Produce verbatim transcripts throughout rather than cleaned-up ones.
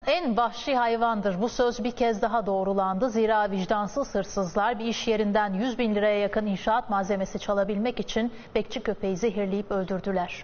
En vahşi hayvandır. Bu söz bir kez daha doğrulandı. Zira vicdansız hırsızlar bir iş yerinden yüz bin liraya yakın inşaat malzemesi çalabilmek için bekçi köpeği zehirleyip öldürdüler.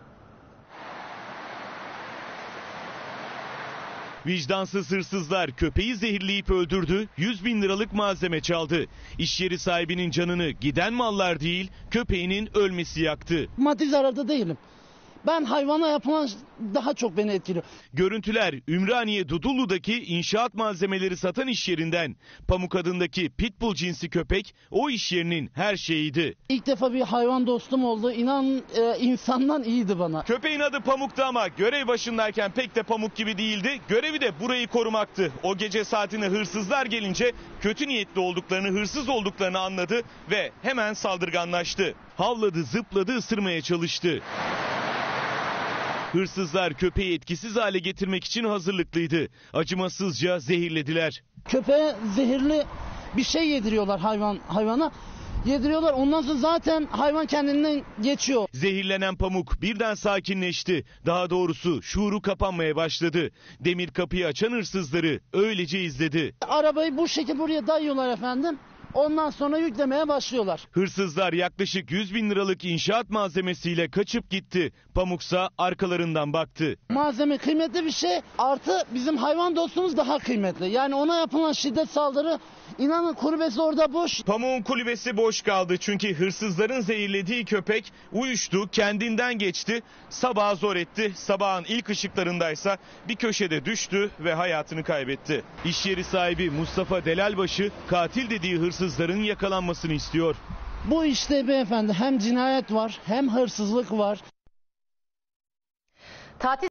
Vicdansız hırsızlar köpeği zehirleyip öldürdü, yüz bin liralık malzeme çaldı. İş yeri sahibinin canını giden mallar değil, köpeğinin ölmesi yaktı. Maddi zararda değilim. Ben hayvana yapılan daha çok beni etkiliyor. Görüntüler Ümraniye Dudullu'daki inşaat malzemeleri satan iş yerinden. Pamuk adındaki pitbull cinsi köpek o iş yerinin her şeyiydi. İlk defa bir hayvan dostum oldu. İnan e, insandan iyiydi bana. Köpeğin adı Pamuk'tu ama görev başındayken pek de Pamuk gibi değildi. Görevi de burayı korumaktı. O gece saatine hırsızlar gelince kötü niyetli olduklarını, hırsız olduklarını anladı ve hemen saldırganlaştı. Havladı, zıpladı, ısırmaya çalıştı. Hırsızlar köpeği etkisiz hale getirmek için hazırlıklıydı. Acımasızca zehirlediler. Köpeğe zehirli bir şey yediriyorlar hayvan hayvana. Yediriyorlar. Ondan sonra zaten hayvan kendinden geçiyor. Zehirlenen Pamuk birden sakinleşti. Daha doğrusu şuuru kapanmaya başladı. Demir kapıyı açan hırsızları öylece izledi. Arabayı bu şekilde buraya dayıyorlar efendim. Ondan sonra yüklemeye başlıyorlar. Hırsızlar yaklaşık yüz bin liralık inşaat malzemesiyle kaçıp gitti. Pamuksa arkalarından baktı. Malzeme kıymetli bir şey. Artı bizim hayvan dostumuz daha kıymetli. Yani ona yapılan şiddet saldırı, inanın kulübesi orada boş. Pamuk'un kulübesi boş kaldı çünkü hırsızların zehirlediği köpek uyuştu, kendinden geçti. Sabahı zor etti. Sabahın ilk ışıklarındaysa bir köşede düştü ve hayatını kaybetti. İş yeri sahibi Mustafa Delalbaşı katil dediği hırsızların yakalanmasını istiyor. Bu işte beyefendi hem cinayet var hem hırsızlık var. Tatil